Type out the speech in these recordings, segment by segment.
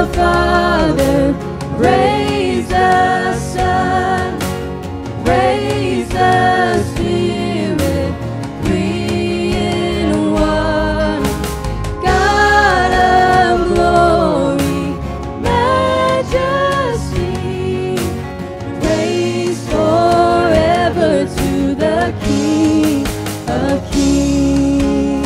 the Father, praise the Son, praise the Spirit, three in one. God of glory, majesty, praise forever to the King of Kings.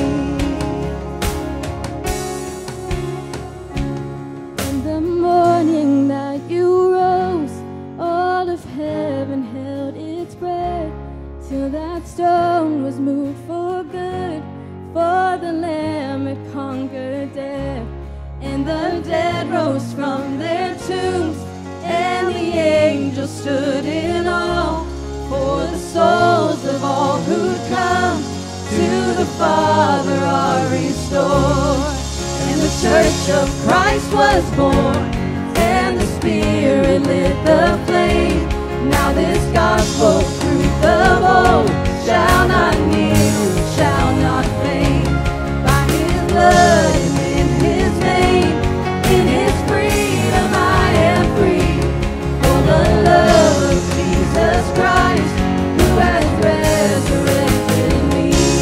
In the morning that you rose, all of heaven held its breath, till that stone was moved for good, for the Lamb had conquered death. And the dead rose from their tombs, and the angels stood in awe, for the souls of all who'd come to the Father are restored. And the Church of Christ was born, and the Spirit lit the flame. Now this gospel truth of old shall not kneel, shall not fade. By His blood and in His name, in His freedom I am free. For the love of Jesus Christ, who has resurrected me.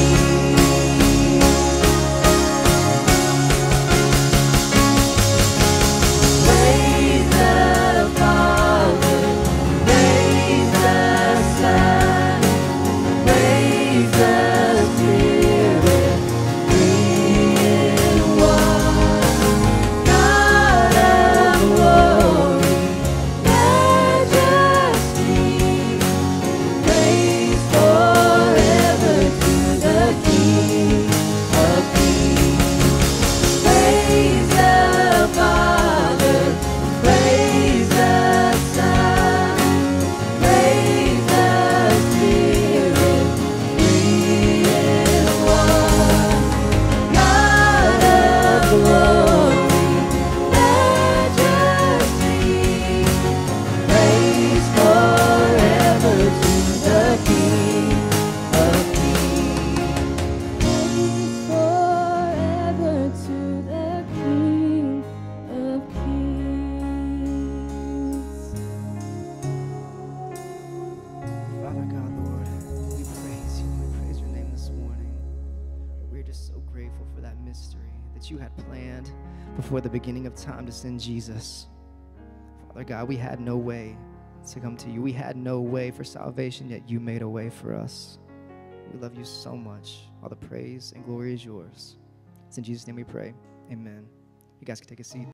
Praise the Father, praise the Son, praise the Spirit, three in one. God of glory, majesty, praise forever to the King of Kings. Praise the Father, praise the Son, praise the Spirit, three in one. God of glory, majesty, praise forever to the King of Kings. Praise forever to the King of Kings. Father God, Lord, we praise you. We praise your name this morning. We're just so grateful for that mystery that you had planned before the beginning of time to send Jesus. Father God, we had no way to come to you. We had no way for salvation, yet you made a way for us. We love you so much. All the praise and glory is yours. It's in Jesus' name we pray. Amen. You guys can take a seat.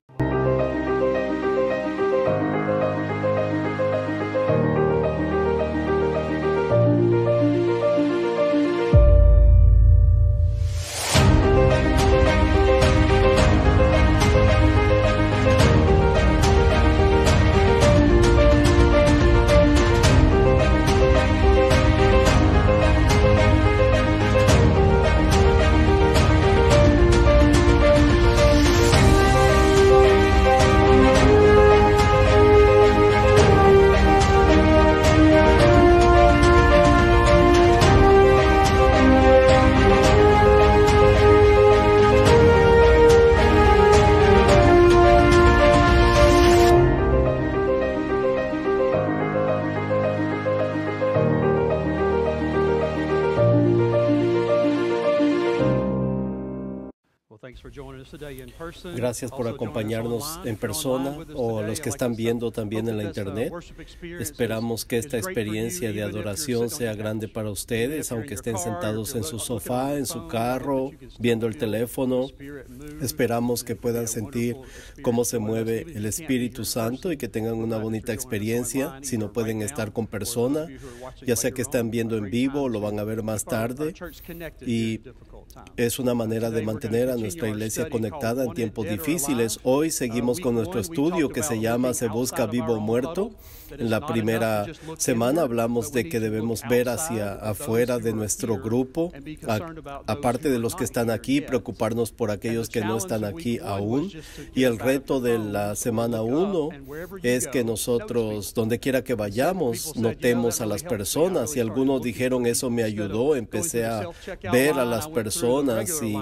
Gracias por acompañarnos en persona o los que están viendo también en la internet. Esperamos que esta experiencia de adoración sea grande para ustedes, aunque estén sentados en su sofá, en su carro, viendo el teléfono. Esperamos que puedan sentir cómo se mueve el Espíritu Santo y que tengan una bonita experiencia. Si no pueden estar con persona, ya sea que están viendo en vivo o lo van a ver más tarde. Y es una manera de mantener a nuestra iglesia conectada en tiempos difíciles. Hoy seguimos con nuestro estudio que se llama Se Busca Vivo o Muerto. En la primera semana hablamos de que debemos ver hacia afuera de nuestro grupo, aparte de los que están aquí, preocuparnos por aquellos que no están aquí aún. Y el reto de la semana 1 es que nosotros, donde quiera que vayamos, notemos a las personas. Y algunos dijeron, eso me ayudó, empecé a ver a las personas y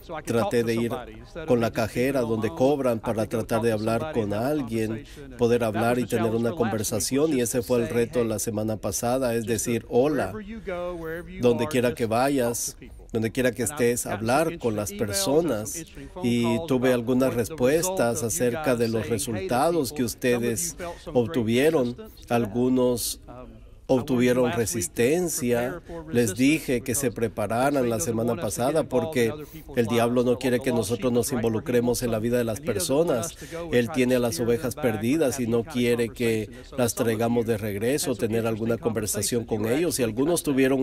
traté de ir con la cajera donde cobran para tratar de hablar con alguien, poder hablar y tener una conversación, y ese fue el reto la semana pasada, es decir, hola, donde quiera que vayas, donde quiera que estés, hablar con las personas. Y tuve algunas respuestas acerca de los resultados que ustedes obtuvieron. Algunos obtuvieron resistencia. Les dije que se prepararan la semana pasada porque el diablo no quiere que nosotros nos involucremos en la vida de las personas. Él tiene a las ovejas perdidas y no quiere que las traigamos de regreso, tener alguna conversación con ellos. Y algunos tuvieron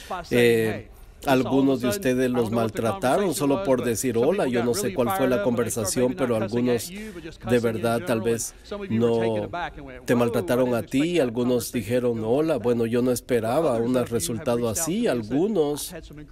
algunos de ustedes los maltrataron solo por decir hola. Yo no sé cuál fue la conversación, pero algunos de verdad tal vez no te maltrataron a ti. Algunos dijeron hola. Bueno, yo no esperaba un resultado así. Algunos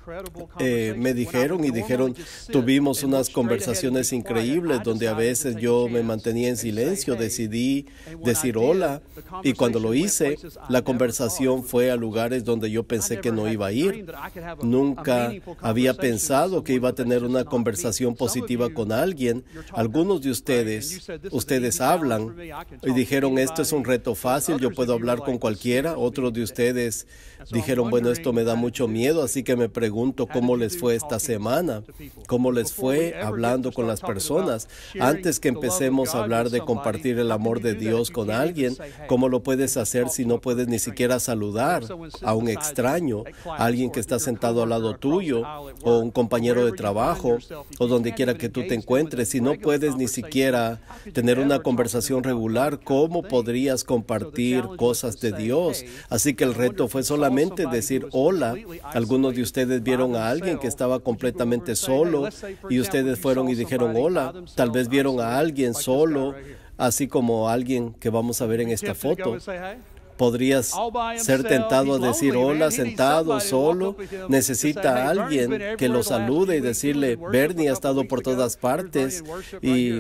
me dijeron, tuvimos unas conversaciones increíbles donde a veces yo me mantenía en silencio, decidí decir hola, y cuando lo hice, la conversación fue a lugares donde yo pensé que no iba a ir. Nunca había pensado que iba a tener una conversación positiva con alguien. Algunos de ustedes hablan y dijeron, esto es un reto fácil, yo puedo hablar con cualquiera. Otros de ustedes dijeron, bueno, esto me da mucho miedo, así que me pregunto cómo les fue esta semana, cómo les fue hablando con las personas. Antes que empecemos a hablar de compartir el amor de Dios con alguien, ¿cómo lo puedes hacer si no puedes ni siquiera saludar a un extraño, a alguien que está sentado al lado tuyo, o un compañero de trabajo, o donde quiera que tú te encuentres? Si no puedes ni siquiera tener una conversación regular, ¿cómo podrías compartir cosas de Dios? Así que el reto fue solamente decir hola. Algunos de ustedes vieron a alguien que estaba completamente solo y ustedes fueron y dijeron hola. Tal vez vieron a alguien solo, así como alguien que vamos a ver en esta foto. Podrías ser tentado a decir hola, sentado, solo. Necesita a alguien que lo salude y decirle, Bernie ha estado por todas partes y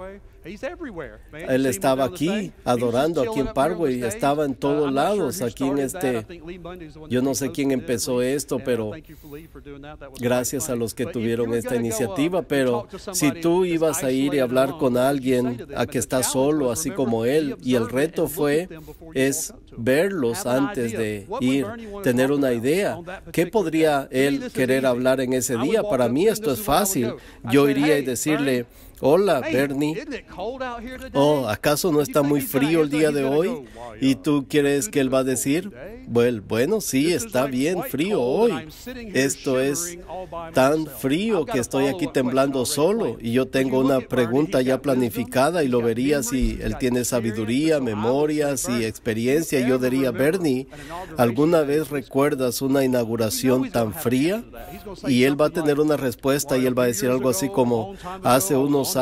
él estaba aquí adorando aquí en Parkway, estaba en todos lados, aquí en yo no sé quién empezó esto, pero gracias a los que tuvieron esta iniciativa. Pero si tú ibas a ir y hablar con alguien a que está solo, así como él, y el reto es verlos antes de ir, tener una idea. ¿Qué podría él querer hablar en ese día? Para mí esto es fácil. Yo iría y decirle, hola, Bernie. Oh, ¿acaso no está muy frío el día de hoy? ¿Y tú crees que él va a decir? Bueno, sí, está bien frío hoy. Esto es tan frío que estoy aquí temblando solo. Y yo tengo una pregunta ya planificada y lo vería si él tiene sabiduría, memorias y experiencia. Y yo diría, Bernie, ¿alguna vez recuerdas una inauguración tan fría? Y él va a tener una respuesta y él va a decir algo así como, hace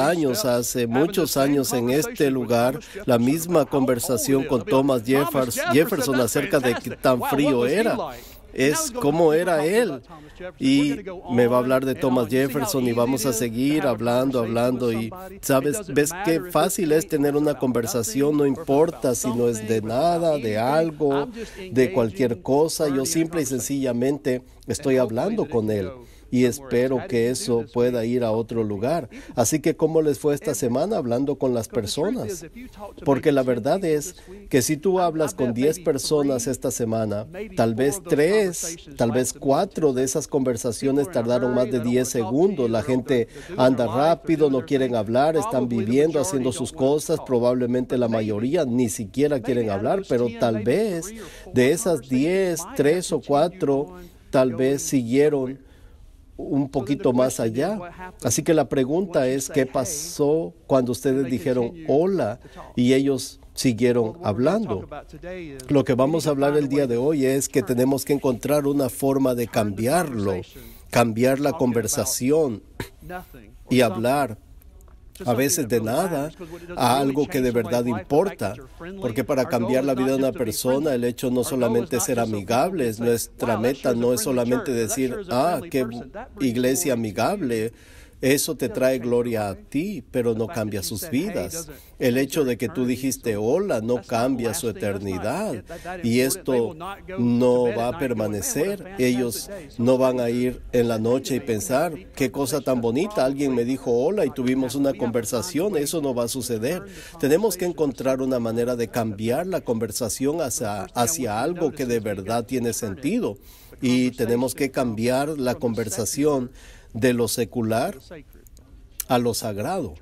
muchos años en este lugar, la misma conversación con Thomas Jefferson acerca de qué tan frío era. Es cómo era él. Y me va a hablar de Thomas Jefferson y vamos a seguir hablando y ¿sabes? ¿Ves qué fácil es tener una conversación? No importa si no es de nada, de algo, de cualquier cosa. Yo simple y sencillamente estoy hablando con él. Y espero que eso pueda ir a otro lugar. Así que, ¿cómo les fue esta semana hablando con las personas? Porque la verdad es que si tú hablas con 10 personas esta semana, tal vez 3, tal vez 4 de esas conversaciones tardaron más de 10 segundos. La gente anda rápido, no quieren hablar, están viviendo, haciendo sus cosas. Probablemente la mayoría ni siquiera quieren hablar, pero tal vez de esas 10, 3 o 4, tal vez siguieron un poquito más allá. Así que la pregunta es, ¿qué pasó cuando ustedes dijeron hola y ellos siguieron hablando? Lo que vamos a hablar el día de hoy es que tenemos que encontrar una forma de cambiar la conversación y hablar a veces de nada a algo que de verdad importa, porque para cambiar la vida de una persona, el hecho no solamente es ser amigables, nuestra meta no es solamente decir, qué iglesia amigable, Eso te trae gloria a ti, pero no cambia sus vidas. El hecho de que tú dijiste hola no cambia su eternidad. Y esto no va a permanecer. Ellos no van a ir en la noche y pensar, qué cosa tan bonita, alguien me dijo hola y tuvimos una conversación. Eso no va a suceder. Tenemos que encontrar una manera de cambiar la conversación hacia algo que de verdad tiene sentido. Y tenemos que cambiar la conversación de lo secular a lo sagrado.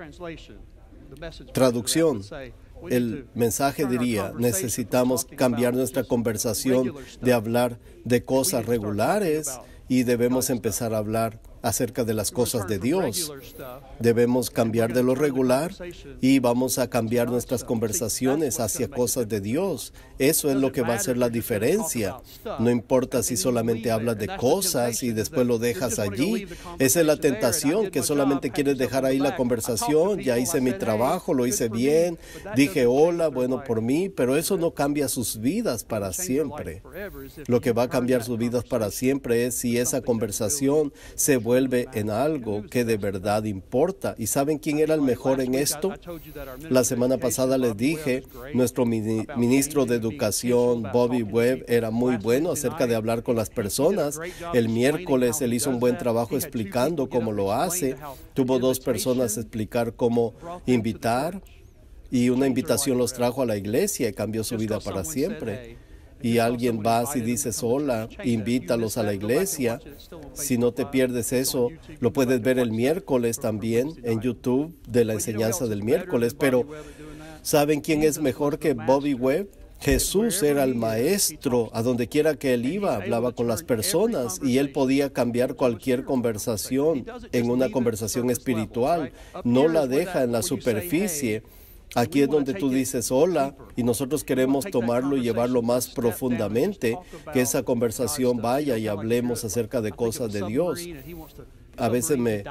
Traducción. El mensaje diría, necesitamos cambiar nuestra conversación de hablar de cosas regulares y debemos empezar a hablar acerca de las cosas de Dios. Debemos cambiar de lo regular y vamos a cambiar nuestras conversaciones hacia cosas de Dios. Eso es lo que va a hacer la diferencia. No importa si solamente hablas de cosas y después lo dejas allí. Esa es la tentación, que solamente quieres dejar ahí la conversación. Ya hice mi trabajo, lo hice bien, dije hola, bueno por mí, pero eso no cambia sus vidas para siempre. Lo que va a cambiar sus vidas para siempre es si esa conversación se vuelve en algo que de verdad importa. ¿Y saben quién era el mejor en esto? La semana pasada les dije, nuestro ministro de Educación, Bobby Webb, era muy bueno acerca de hablar con las personas. El miércoles él hizo un buen trabajo explicando cómo lo hace. Tuvo 2 personas explicar cómo invitar y una invitación los trajo a la iglesia y cambió su vida para siempre. Y alguien va y dices hola, invítalos a la iglesia. Si no te pierdes eso, lo puedes ver el miércoles también en YouTube de la enseñanza del miércoles. Pero ¿saben quién es mejor que Bobby Webb? Jesús era el maestro. A donde quiera que él iba, hablaba con las personas y él podía cambiar cualquier conversación en una conversación espiritual. No la deja en la superficie. Aquí es donde tú dices hola y nosotros queremos tomarlo y llevarlo más profundamente, que esa conversación vaya y hablemos acerca de cosas de Dios. A veces me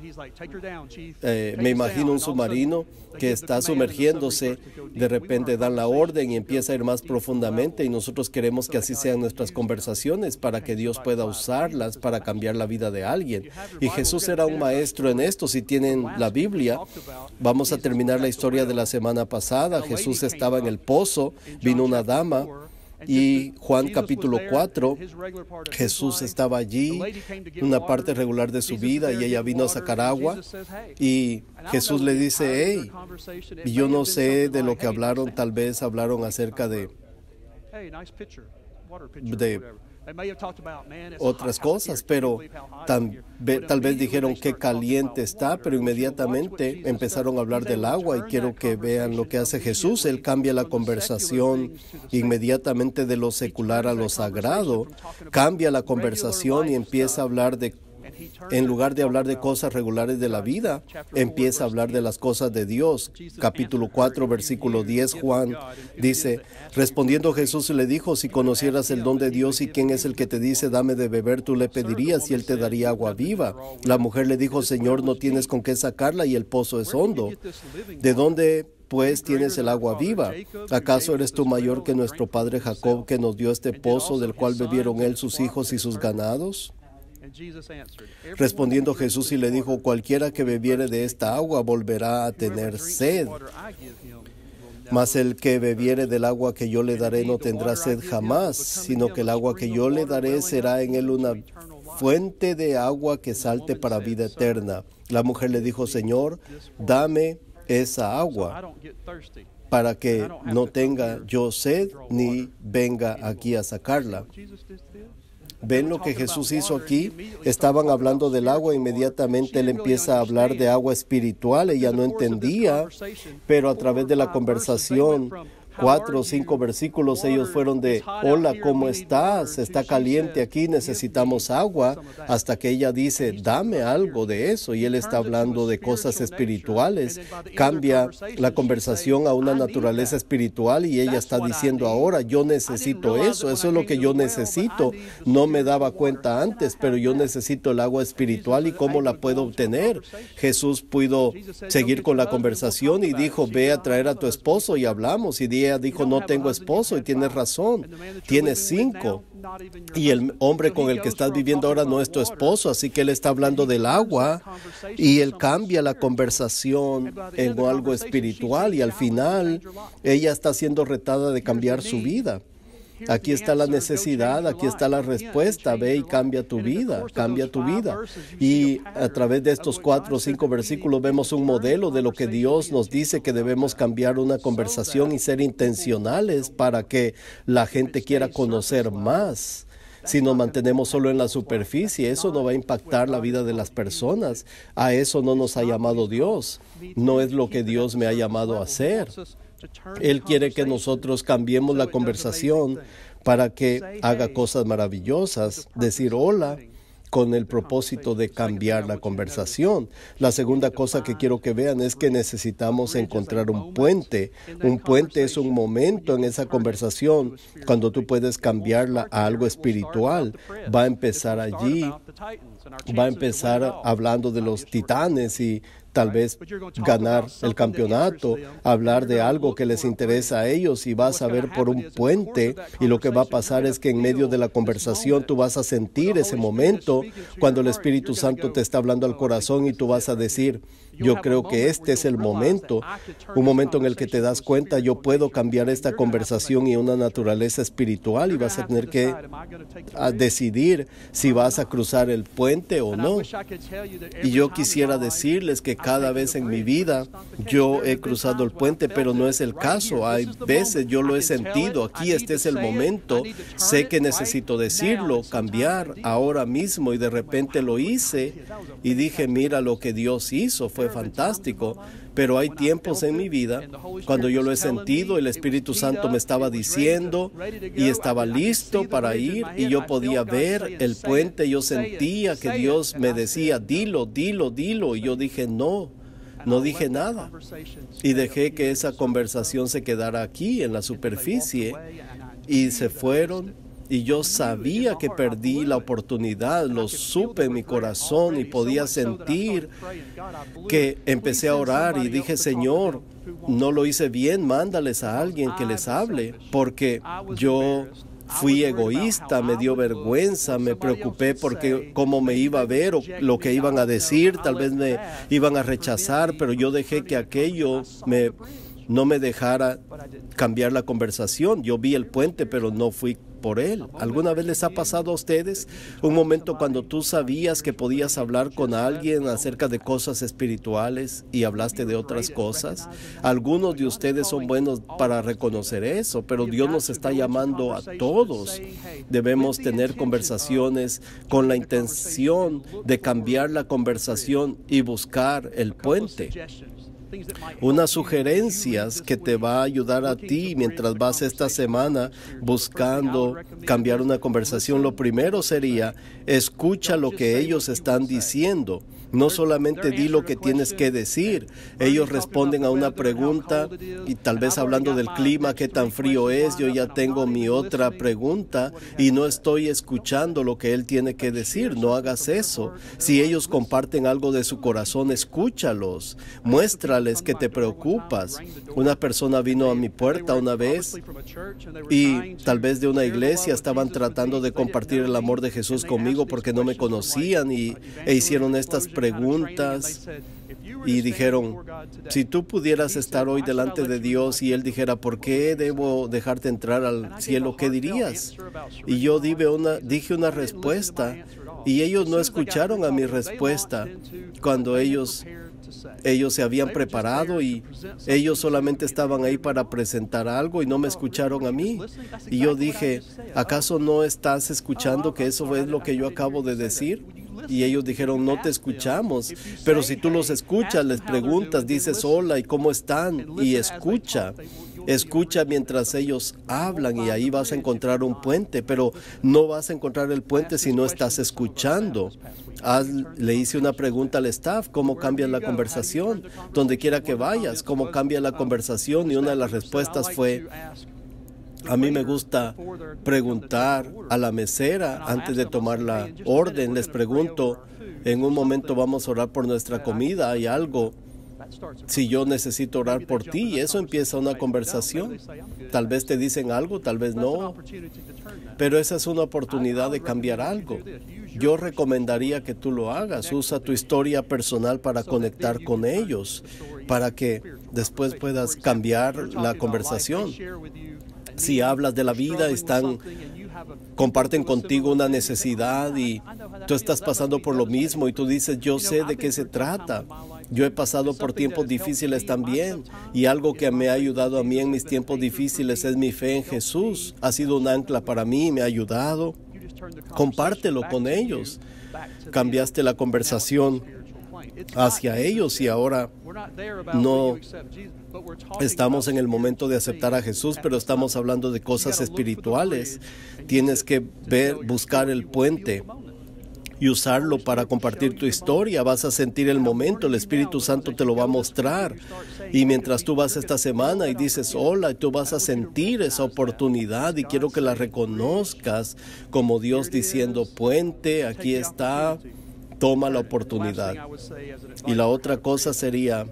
imagino un submarino que está sumergiéndose, de repente dan la orden y empieza a ir más profundamente y nosotros queremos que así sean nuestras conversaciones para que Dios pueda usarlas para cambiar la vida de alguien. Y Jesús era un maestro en esto. Si tienen la Biblia, vamos a terminar la historia de la semana pasada. Jesús estaba en el pozo, vino una dama. Y Juan capítulo 4, Jesús estaba allí, una parte regular de su vida, y ella vino a sacar agua. Y Jesús le dice, hey, yo no sé de lo que hablaron, tal vez hablaron acerca de otras cosas, pero tal vez dijeron qué caliente está, pero inmediatamente empezaron a hablar del agua y quiero que vean lo que hace Jesús. Él cambia la conversación inmediatamente de lo secular a lo sagrado, cambia la conversación y empieza a hablar de, en lugar de hablar de cosas regulares de la vida, empieza a hablar de las cosas de Dios. Capítulo 4, versículo 10, Juan dice, respondiendo Jesús le dijo, si conocieras el don de Dios y quién es el que te dice, dame de beber, tú le pedirías y él te daría agua viva. La mujer le dijo, Señor, no tienes con qué sacarla y el pozo es hondo. ¿De dónde pues tienes el agua viva? ¿Acaso eres tú mayor que nuestro padre Jacob, que nos dio este pozo del cual bebieron él, sus hijos y sus ganados? Respondiendo Jesús y le dijo, cualquiera que bebiere de esta agua volverá a tener sed. Mas el que bebiere del agua que yo le daré no tendrá sed jamás, sino que el agua que yo le daré será en él una fuente de agua que salte para vida eterna. La mujer le dijo, Señor, dame esa agua para que no tenga yo sed ni venga aquí a sacarla. ¿Ven lo que Jesús hizo aquí? Estaban hablando del agua, inmediatamente él empieza a hablar de agua espiritual. Ella no entendía, pero a través de la conversación, 4 o 5 versículos, ellos fueron de, hola, ¿cómo estás? Está caliente aquí, necesitamos agua, hasta que ella dice, dame algo de eso, y él está hablando de cosas espirituales. Cambia la conversación a una naturaleza espiritual, y ella está diciendo ahora, yo necesito eso es lo que yo necesito. No me daba cuenta antes, pero yo necesito el agua espiritual, ¿y cómo la puedo obtener? Jesús pudo seguir con la conversación y dijo, ve a traer a tu esposo, y hablamos, y ella dijo, no tengo esposo, y tienes razón, tienes 5. Y el hombre con el que estás viviendo ahora no es tu esposo, así que él está hablando del agua y él cambia la conversación en algo espiritual y al final ella está siendo retada de cambiar su vida. Aquí está la necesidad, aquí está la respuesta, ve y cambia tu vida, cambia tu vida. Y a través de estos 4 o 5 versículos vemos un modelo de lo que Dios nos dice que debemos cambiar una conversación y ser intencionales para que la gente quiera conocer más. Si nos mantenemos solo en la superficie, eso no va a impactar la vida de las personas. A eso no nos ha llamado Dios. No es lo que Dios me ha llamado a hacer. Él quiere que nosotros cambiemos la conversación para que haga cosas maravillosas, decir hola, con el propósito de cambiar la conversación. La segunda cosa que quiero que vean es que necesitamos encontrar un puente. Un puente es un momento en esa conversación cuando tú puedes cambiarla a algo espiritual. Va a empezar allí, va a empezar hablando de los titanes y tal vez ganar el campeonato, hablar de algo que les interesa a ellos y vas a ver por un puente y lo que va a pasar es que en medio de la conversación tú vas a sentir ese momento cuando el Espíritu Santo te está hablando al corazón y tú vas a decir, yo creo que este es el momento, un momento en el que te das cuenta, yo puedo cambiar esta conversación y una naturaleza espiritual y vas a tener que decidir si vas a cruzar el puente o no. Y yo quisiera decirles que cada vez en mi vida yo he cruzado el puente, pero no es el caso. Hay veces yo lo he sentido, aquí este es el momento, sé que necesito decirlo, cambiar ahora mismo y de repente lo hice y dije, mira lo que Dios hizo, fue fantástico. Pero hay tiempos en mi vida cuando yo lo he sentido, el Espíritu Santo me estaba diciendo y estaba listo para ir y yo podía ver el puente, yo sentía que Dios me decía, dilo, dilo, dilo, y yo dije, no dije nada y dejé que esa conversación se quedara aquí en la superficie y se fueron. Y yo sabía que perdí la oportunidad, lo supe en mi corazón y podía sentir que empecé a orar y dije, Señor, no lo hice bien, mándales a alguien que les hable, porque yo fui egoísta, me dio vergüenza, me preocupé porque cómo me iba a ver o lo que iban a decir, tal vez me iban a rechazar, pero yo dejé que aquello no me dejara cambiar la conversación. Yo vi el puente, pero no fui por él. ¿Alguna vez les ha pasado a ustedes un momento cuando tú sabías que podías hablar con alguien acerca de cosas espirituales y hablaste de otras cosas? Algunos de ustedes son buenos para reconocer eso, pero Dios nos está llamando a todos. Debemos tener conversaciones con la intención de cambiar la conversación y buscar el puente. Unas sugerencias que te va a ayudar a ti mientras vas esta semana buscando cambiar una conversación. Lo primero sería, escucha lo que ellos están diciendo. No solamente di lo que tienes que decir. Ellos responden a una pregunta y tal vez hablando del clima, qué tan frío es, yo ya tengo mi otra pregunta y no estoy escuchando lo que él tiene que decir. No hagas eso. Si ellos comparten algo de su corazón, escúchalos. Muéstrales que te preocupas. Una persona vino a mi puerta una vez y tal vez de una iglesia estaban tratando de compartir el amor de Jesús conmigo porque no me conocían e hicieron estas preguntas y dijeron, si tú pudieras estar hoy delante de Dios y Él dijera, ¿por qué debo dejarte entrar al cielo? ¿Qué dirías? Y yo dije una respuesta y ellos no escucharon a mi respuesta cuando ellos se habían preparado y ellos solamente estaban ahí para presentar algo y no me escucharon a mí. Y yo dije, ¿acaso no estás escuchando que eso es lo que yo acabo de decir? Y ellos dijeron, no te escuchamos. Pero si tú los escuchas, les preguntas, dices hola y cómo están, y escucha mientras ellos hablan y ahí vas a encontrar un puente, pero no vas a encontrar el puente si no estás escuchando. Le hice una pregunta al staff, ¿cómo cambia la conversación? Donde quiera que vayas, ¿cómo cambia la conversación? Y una de las respuestas fue, a mí me gusta preguntar a la mesera antes de tomar la orden. Les pregunto, en un momento vamos a orar por nuestra comida, ¿hay algo si yo necesito orar por ti, y eso empieza una conversación. Tal vez te dicen algo, tal vez no, pero esa es una oportunidad de cambiar algo. Yo recomendaría que tú lo hagas. Usa tu historia personal para conectar con ellos, para que después puedas cambiar la conversación. Si hablas de la vida, comparten contigo una necesidad y tú estás pasando por lo mismo y tú dices, yo sé de qué se trata. Yo he pasado por tiempos difíciles también, y algo que me ha ayudado a mí en mis tiempos difíciles es mi fe en Jesús. Ha sido un ancla para mí, me ha ayudado. Compártelo con ellos. Cambiaste la conversación hacia ellos y ahora no estamos en el momento de aceptar a Jesús, pero estamos hablando de cosas espirituales. Tienes que buscar el puente y usarlo para compartir tu historia. Vas a sentir el momento, el Espíritu Santo te lo va a mostrar. Y mientras tú vas esta semana y dices hola, tú vas a sentir esa oportunidad y quiero que la reconozcas como Dios diciendo, puente, aquí está, toma la oportunidad. Y la otra cosa sería,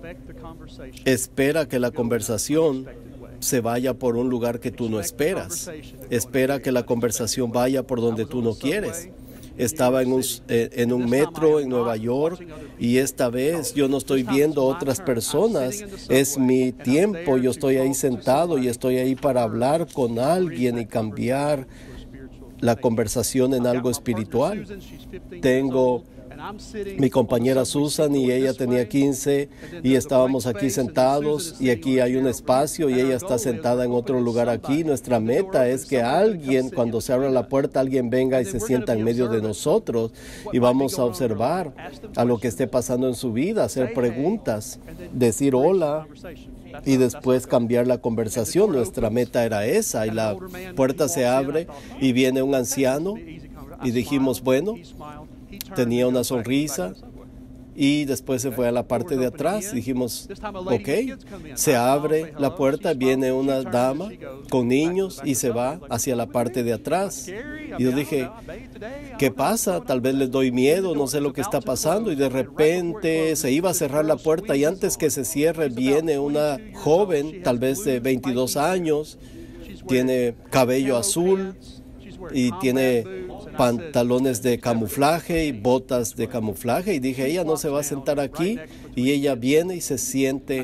espera que la conversación se vaya por un lugar que tú no esperas. Espera que la conversación vaya por donde tú no quieres. Estaba en un metro en Nueva York y esta vez yo no estoy viendo otras personas. Es mi tiempo, yo estoy ahí sentado y estoy ahí para hablar con alguien y cambiar la conversación en algo espiritual. Tengo mi compañera Susan y ella tenía 15 y estábamos aquí sentados y aquí hay un espacio y ella está sentada en otro lugar aquí. Nuestra meta es que alguien, cuando se abra la puerta, alguien venga y se sienta en medio de nosotros y vamos a observar a lo que esté pasando en su vida, hacer preguntas, decir hola y después cambiar la conversación. Nuestra meta era esa y la puerta se abre y viene un anciano y dijimos, bueno, tenía una sonrisa y después se fue a la parte de atrás. Dijimos, ok, se abre la puerta, viene una dama con niños y se va hacia la parte de atrás. Y yo dije, ¿qué pasa? Tal vez les doy miedo, no sé lo que está pasando. Y de repente se iba a cerrar la puerta y antes que se cierre viene una joven, tal vez de 22 años, tiene cabello azul y tiene pantalones de camuflaje y botas de camuflaje y dije, ella no se va a sentar aquí, y ella viene y se sienta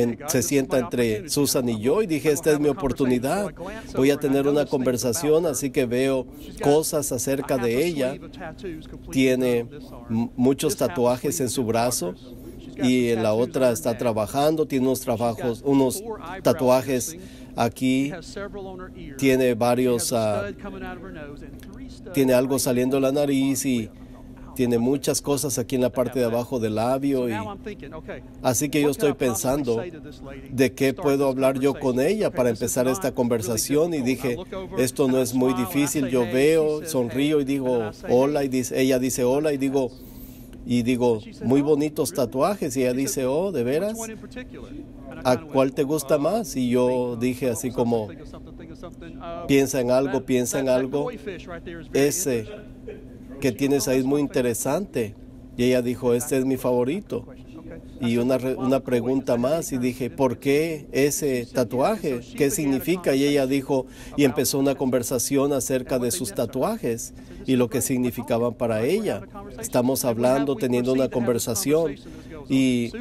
entre Susan y yo y dije, esta es mi oportunidad, voy a tener una conversación, así que veo cosas acerca de ella. Tiene muchos tatuajes en su brazo y en la otra está trabajando, tiene unos tatuajes aquí, tiene varios, tiene algo saliendo de la nariz y tiene muchas cosas aquí en la parte de abajo del labio. Así que yo estoy pensando de qué puedo hablar yo con ella para empezar esta conversación y dije, esto no es muy difícil. Yo veo, sonrío y digo hola y ella dice hola y digo, muy bonitos tatuajes, y ella dice, oh, ¿de veras? ¿A cuál te gusta más? Y yo dije así como, piensa en algo, ese que tienes ahí es muy interesante. Y ella dijo, este es mi favorito. Y una pregunta más, y dije, ¿por qué ese tatuaje? ¿Qué significa? Y ella dijo, y empezó una conversación acerca de sus tatuajes y lo que significaban para ella. Estamos hablando, teniendo una conversación, y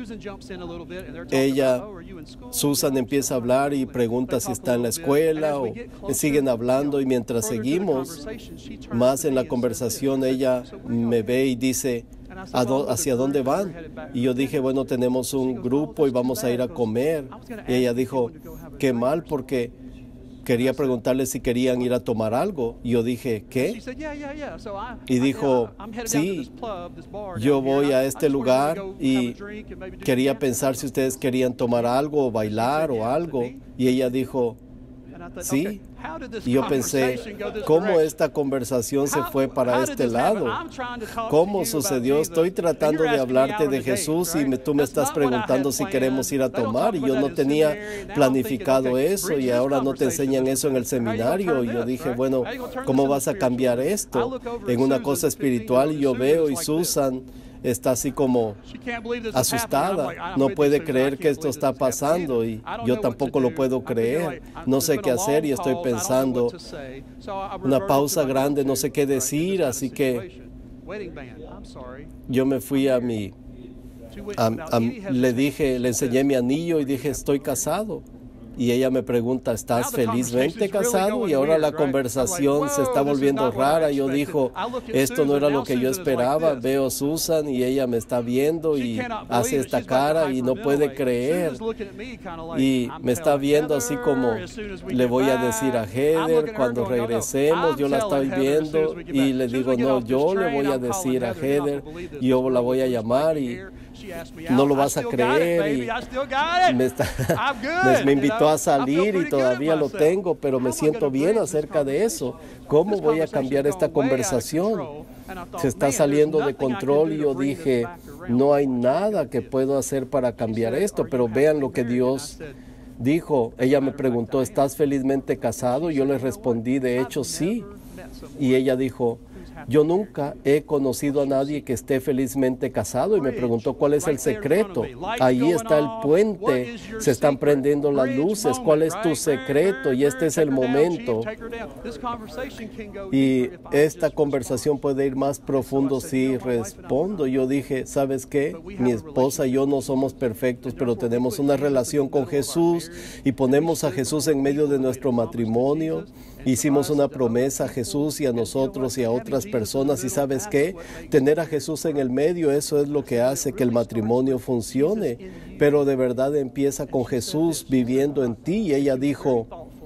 Susan empieza a hablar y pregunta si está en la escuela, o siguen hablando, y mientras seguimos más en la conversación, ella me ve y dice, ¿hacia dónde van? Y yo dije, bueno, tenemos un grupo y vamos a ir a comer. Y ella dijo, qué mal, porque quería preguntarle si querían ir a tomar algo. Y yo dije, ¿qué? Y dijo, sí, yo voy a este lugar y quería pensar si ustedes querían tomar algo o bailar o algo. Y ella dijo, sí. Y yo pensé, ¿cómo esta conversación se fue para este lado? ¿Cómo sucedió? Estoy tratando de hablarte de Jesús y tú me estás preguntando si queremos ir a tomar, y yo no tenía planificado eso, y ahora no te enseñan eso en el seminario. Y yo dije, bueno, ¿cómo vas a cambiar esto en una cosa espiritual? Y yo veo, y Susan está así como asustada, no puede creer que esto está pasando y yo tampoco lo puedo creer, no sé qué hacer y estoy pensando una pausa grande, no sé qué decir, así que yo me fui le enseñé mi anillo y dije, estoy casado. Y ella me pregunta, ¿estás felizmente casado? Y ahora la conversación se está volviendo rara. Yo digo, esto no era lo que yo esperaba. Veo a Susan y ella me está viendo y hace esta cara y no puede creer. Y me está viendo así como le voy a decir a Heather cuando regresemos. Yo la estoy viendo y le digo, no, yo le voy a decir a Heather, yo la voy a llamar y no lo vas a creer. Y me invitó a salir y todavía lo tengo, pero me siento bien acerca de eso. ¿Cómo voy a cambiar esta conversación? Se está saliendo de control y yo dije, no hay nada que puedo hacer para cambiar esto, pero vean lo que Dios dijo. Ella me preguntó, ¿estás felizmente casado? Yo le respondí, de hecho, sí. Y ella dijo, yo nunca he conocido a nadie que esté felizmente casado, y me preguntó cuál es el secreto. Ahí está el puente, se están prendiendo las luces, ¿cuál es tu secreto? Y este es el momento. Y esta conversación puede ir más profundo si respondo. Yo dije, ¿sabes qué? Mi esposa y yo no somos perfectos, pero tenemos una relación con Jesús y ponemos a Jesús en medio de nuestro matrimonio. Hicimos una promesa a Jesús y a nosotros y a otras personas, y ¿sabes qué? Tener a Jesús en el medio, eso es lo que hace que el matrimonio funcione, pero de verdad empieza con Jesús viviendo en ti. Y ella dijo,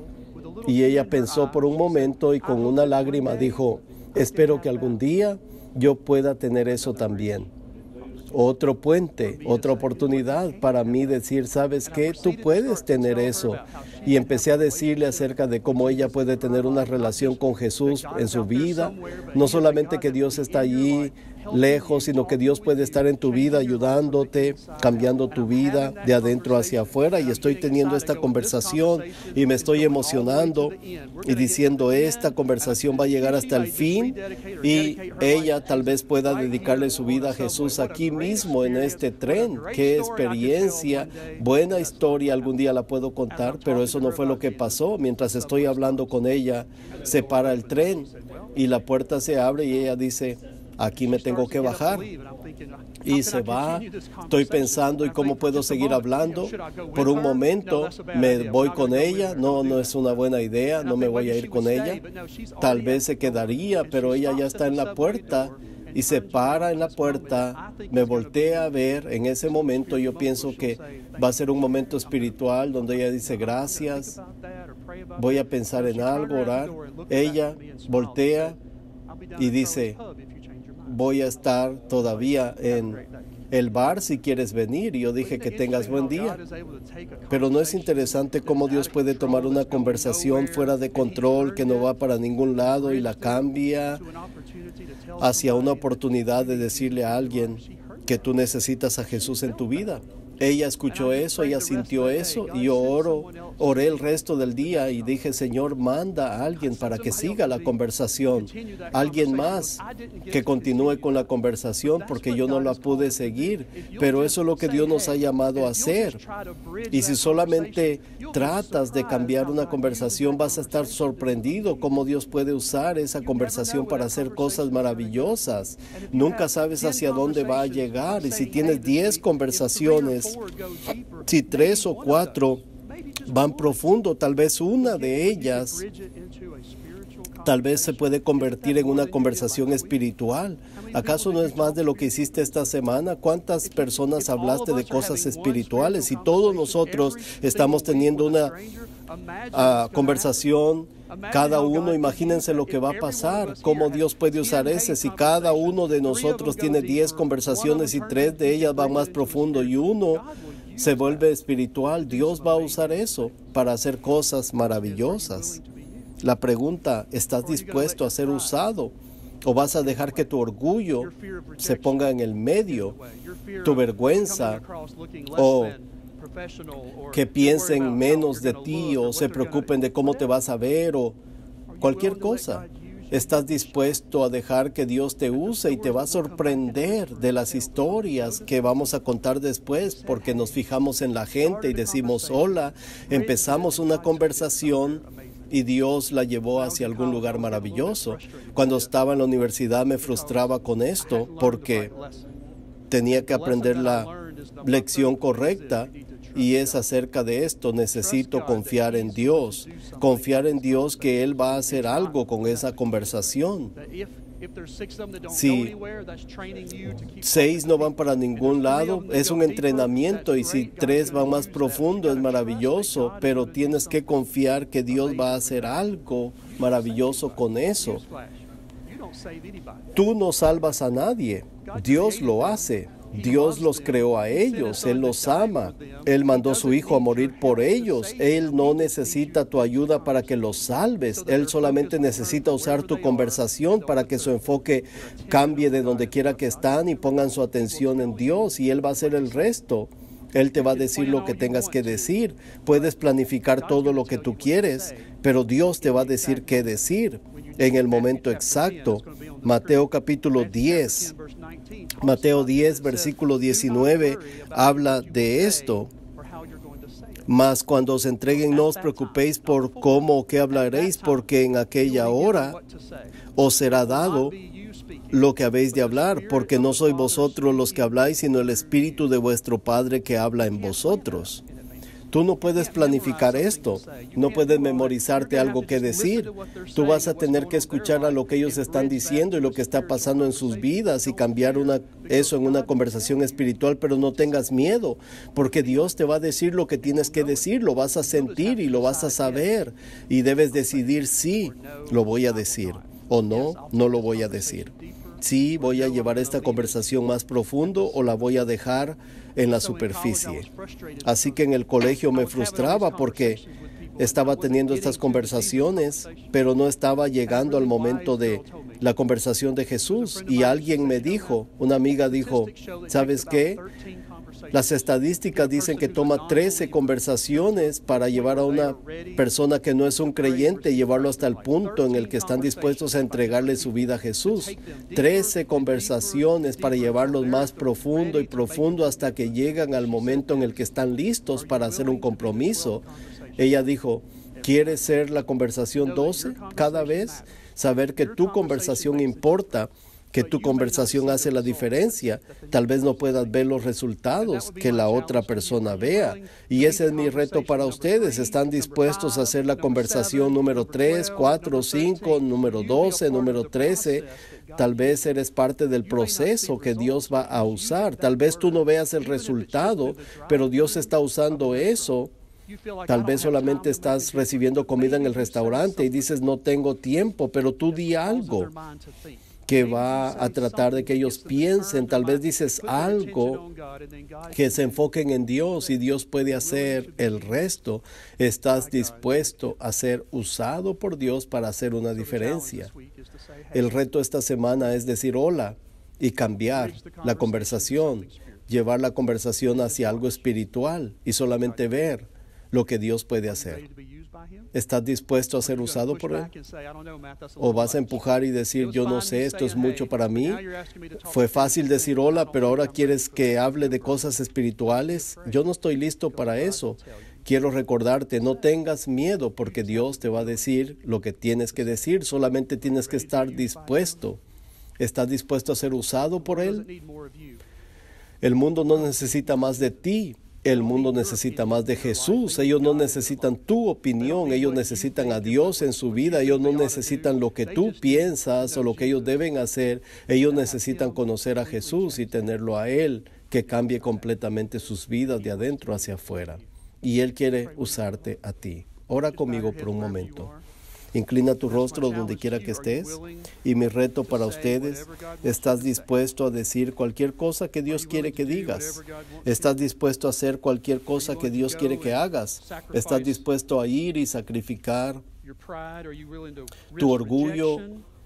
y ella pensó por un momento y con una lágrima dijo, espero que algún día yo pueda tener eso también. Otro puente, otra oportunidad para mí decir, ¿sabes qué? Tú puedes tener eso. Y empecé a decirle acerca de cómo ella puede tener una relación con Jesús en su vida. No solamente que Dios está allí lejos, sino que Dios puede estar en tu vida ayudándote, cambiando tu vida de adentro hacia afuera. Y estoy teniendo esta conversación y me estoy emocionando y diciendo, esta conversación va a llegar hasta el fin y ella tal vez pueda dedicarle su vida a Jesús aquí mismo en este tren. Qué experiencia, buena historia, algún día la puedo contar, pero eso no fue lo que pasó. Mientras estoy hablando con ella, se para el tren y la puerta se abre y ella dice, aquí me tengo que bajar. Y se va. Estoy pensando, ¿y cómo puedo seguir hablando? Por un momento me voy con ella. No es una buena idea, no me voy a ir con ella. Tal vez se quedaría, pero ella ya está en la puerta y se para en la puerta, me voltea a ver. En ese momento yo pienso que va a ser un momento espiritual donde ella dice, gracias, voy a pensar en algo, orar. Ella voltea y dice, voy a estar todavía en el bar si quieres venir. Y yo dije, que tengas buen día. Pero ¿no es interesante cómo Dios puede tomar una conversación fuera de control que no va para ningún lado y la cambia hacia una oportunidad de decirle a alguien que tú necesitas a Jesús en tu vida? Ella escuchó eso, ella sintió eso, y yo oré el resto del día y dije, Señor, manda a alguien para que siga la conversación, alguien más que continúe con la conversación, porque yo no la pude seguir, pero eso es lo que Dios nos ha llamado a hacer. Y si solamente tratas de cambiar una conversación, vas a estar sorprendido cómo Dios puede usar esa conversación para hacer cosas maravillosas. Nunca sabes hacia dónde va a llegar, y si tienes 10 conversaciones, si 3 o 4 van profundo, tal vez una de ellas tal vez se puede convertir en una conversación espiritual. ¿Acaso no es más de lo que hiciste esta semana? ¿Cuántas personas hablaste de cosas espirituales? Y todos nosotros estamos teniendo una conversación, cada uno. Imagínense lo que va a pasar, cómo Dios puede usar ese. Si cada uno de nosotros tiene 10 conversaciones y 3 de ellas van más profundo y uno se vuelve espiritual, Dios va a usar eso para hacer cosas maravillosas. La pregunta, ¿estás dispuesto a ser usado? ¿O vas a dejar que tu orgullo se ponga en el medio, tu vergüenza, o que piensen menos de ti, o se preocupen de cómo te vas a ver, o cualquier cosa? ¿Estás dispuesto a dejar que Dios te use y te va a sorprender de las historias que vamos a contar después? Porque nos fijamos en la gente y decimos hola, empezamos una conversación y Dios la llevó hacia algún lugar maravilloso. Cuando estaba en la universidad me frustraba con esto porque tenía que aprender la lección correcta. Y es acerca de esto, necesito confiar en Dios que Él va a hacer algo con esa conversación. Si 6 no van para ningún lado, es un entrenamiento, y si 3 van más profundo, es maravilloso, pero tienes que confiar que Dios va a hacer algo maravilloso con eso. Tú no salvas a nadie, Dios lo hace. Dios los creó a ellos, Él los ama, Él mandó a su Hijo a morir por ellos. Él no necesita tu ayuda para que los salves, Él solamente necesita usar tu conversación para que su enfoque cambie de donde quiera que están y pongan su atención en Dios, y Él va a hacer el resto. Él te va a decir lo que tengas que decir. Puedes planificar todo lo que tú quieres, pero Dios te va a decir qué decir en el momento exacto. Mateo capítulo 10. Mateo 10, versículo 19, habla de esto. Mas cuando os entreguen, no os preocupéis por cómo o qué hablaréis, porque en aquella hora os será dado lo que habéis de hablar, porque no sois vosotros los que habláis, sino el Espíritu de vuestro Padre que habla en vosotros. Tú no puedes planificar esto, no puedes memorizarte algo que decir. Tú vas a tener que escuchar a lo que ellos están diciendo y lo que está pasando en sus vidas y cambiar eso en una conversación espiritual, pero no tengas miedo, porque Dios te va a decir lo que tienes que decir, lo vas a sentir y lo vas a saber, y debes decidir si lo voy a decir o no, no lo voy a decir. Sí, voy a llevar esta conversación más profundo o la voy a dejar en la superficie. Así que en el colegio me frustraba porque estaba teniendo estas conversaciones, pero no estaba llegando al momento de la conversación de Jesús. Y alguien me dijo, una amiga dijo, ¿sabes qué? Las estadísticas dicen que toma 13 conversaciones para llevar a una persona que no es un creyente, llevarlo hasta el punto en el que están dispuestos a entregarle su vida a Jesús. 13 conversaciones para llevarlos más profundo y profundo hasta que llegan al momento en el que están listos para hacer un compromiso. Ella dijo, ¿quieres ser la conversación 12 cada vez? Saber que tu conversación importa, que tu conversación hace la diferencia. Tal vez no puedas ver los resultados que la otra persona vea. Y ese es mi reto para ustedes. ¿Están dispuestos a hacer la conversación número 3, 4, 5, número 12, número 13? Tal vez eres parte del proceso que Dios va a usar. Tal vez tú no veas el resultado, pero Dios está usando eso. Tal vez solamente estás recibiendo comida en el restaurante y dices, no tengo tiempo, pero tú di algo que va a tratar de que ellos piensen. Tal vez dices algo que se enfoquen en Dios y Dios puede hacer el resto. ¿Estás dispuesto a ser usado por Dios para hacer una diferencia? El reto esta semana es decir hola y cambiar la conversación, llevar la conversación hacia algo espiritual y solamente ver lo que Dios puede hacer. ¿Estás dispuesto a ser usado por Él? ¿O vas a empujar y decir, yo no sé, esto es mucho para mí? Fue fácil decir hola, pero ahora quieres que hable de cosas espirituales. Yo no estoy listo para eso. Quiero recordarte, no tengas miedo porque Dios te va a decir lo que tienes que decir. Solamente tienes que estar dispuesto. ¿Estás dispuesto a ser usado por Él? El mundo no necesita más de ti. El mundo necesita más de Jesús. Ellos no necesitan tu opinión, ellos necesitan a Dios en su vida. Ellos no necesitan lo que tú piensas o lo que ellos deben hacer. Ellos necesitan conocer a Jesús y tenerlo a Él, que cambie completamente sus vidas de adentro hacia afuera. Y Él quiere usarte a ti. Ora conmigo por un momento. Inclina tu rostro donde quiera que estés. Y mi reto para ustedes, ¿estás dispuesto a decir cualquier cosa que Dios quiere que digas? ¿Estás dispuesto a hacer cualquier cosa que Dios quiere que hagas? ¿Estás dispuesto a ir y sacrificar tu orgullo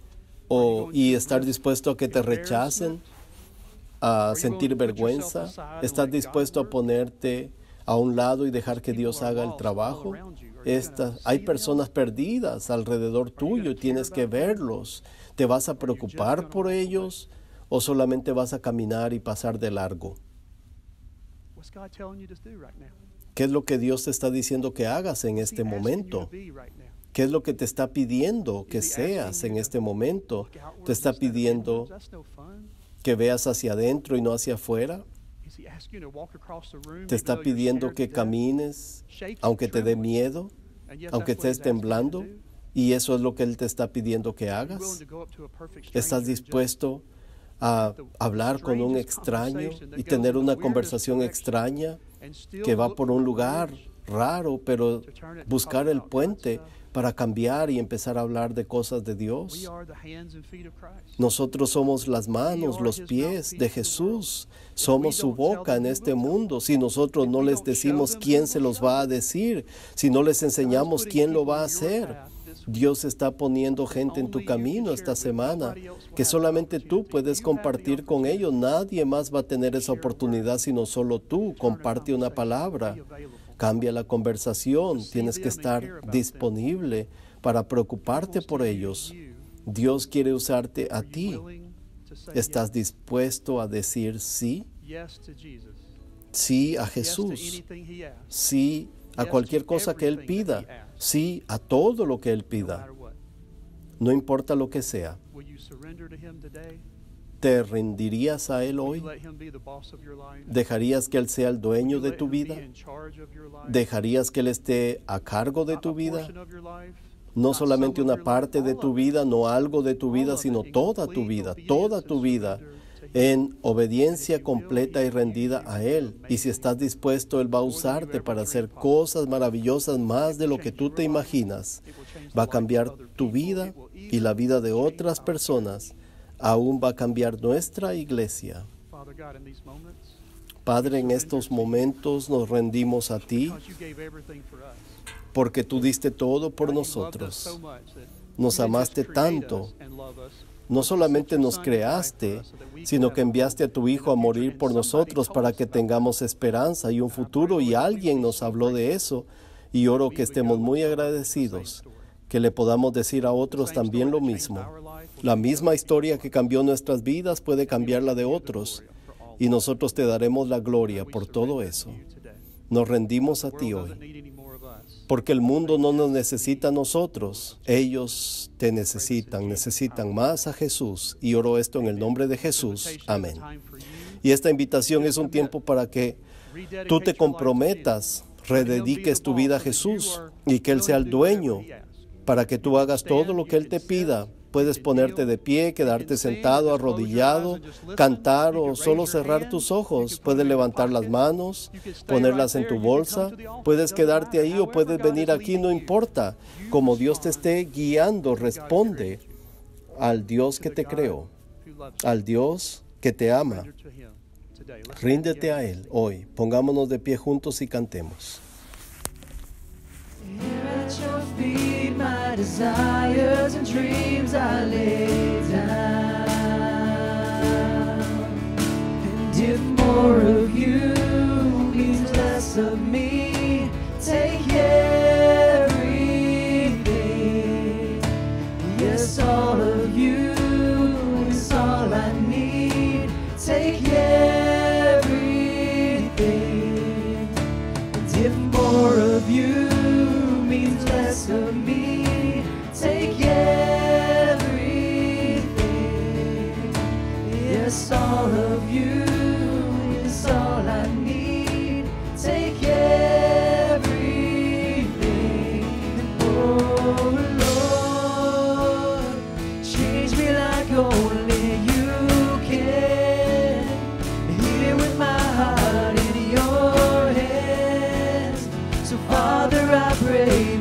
y estar dispuesto a que te rechacen, a sentir vergüenza? ¿Estás dispuesto a ponerte a un lado y dejar que Dios haga el trabajo? Hay personas perdidas alrededor tuyo y tienes que verlos. ¿Te vas a preocupar por ellos o solamente vas a caminar y pasar de largo? ¿Qué es lo que Dios te está diciendo que hagas en este momento? ¿Qué es lo que te está pidiendo que seas en este momento? ¿Te está pidiendo que veas hacia adentro y no hacia afuera? ¿Te está pidiendo que camines aunque te dé miedo, aunque estés temblando? ¿Y eso es lo que Él te está pidiendo que hagas? ¿Estás dispuesto a hablar con un extraño y tener una conversación extraña que va por un lugar raro, pero buscar el puente para cambiar y empezar a hablar de cosas de Dios? Nosotros somos las manos, los pies de Jesús. Somos su boca en este mundo. Si nosotros no les decimos quién se los va a decir, si no les enseñamos quién lo va a hacer, Dios está poniendo gente en tu camino esta semana que solamente tú puedes compartir con ellos. Nadie más va a tener esa oportunidad sino solo tú. Comparte una palabra. Cambia la conversación. Tienes que estar disponible para preocuparte por ellos. Dios quiere usarte a ti. ¿Estás dispuesto a decir sí? Sí a Jesús. Sí a cualquier cosa que Él pida. Sí a todo lo que Él pida. No importa lo que sea. ¿Te rendirías a Él hoy? ¿Dejarías que Él sea el dueño de tu vida? ¿Dejarías que Él esté a cargo de tu vida? No solamente una parte de tu vida, no algo de tu vida, sino toda tu vida, en obediencia completa y rendida a Él. Y si estás dispuesto, Él va a usarte para hacer cosas maravillosas más de lo que tú te imaginas. Va a cambiar tu vida y la vida de otras personas. Aún va a cambiar nuestra iglesia. Padre, en estos momentos nos rendimos a ti porque tú diste todo por nosotros. Nos amaste tanto. No solamente nos creaste, sino que enviaste a tu Hijo a morir por nosotros para que tengamos esperanza y un futuro, y alguien nos habló de eso, y oro que estemos muy agradecidos, que le podamos decir a otros también lo mismo. La misma historia que cambió nuestras vidas puede cambiar la de otros, y nosotros te daremos la gloria por todo eso. Nos rendimos a ti hoy, porque el mundo no nos necesita a nosotros. Ellos te necesitan más a Jesús. Y oro esto en el nombre de Jesús. Amén. Y esta invitación es un tiempo para que tú te comprometas, redediques tu vida a Jesús y que Él sea el dueño, para que tú hagas todo lo que Él te pida. Puedes ponerte de pie, quedarte sentado, arrodillado, cantar o solo cerrar tus ojos. Puedes levantar las manos, ponerlas en tu bolsa. Puedes quedarte ahí o puedes venir aquí, no importa. Como Dios te esté guiando, responde al Dios que te creó, al Dios que te ama. Ríndete a Él hoy. Pongámonos de pie juntos y cantemos. My desires and dreams I lay down, and if more of you means less of me, take everything. Yes, all of you is all I need. Take everything. And if more of you means less of me, take everything. Yes, all of you is all I need. Take everything. And oh Lord, change me like only you can. Here with my heart in your hands. So Father, I pray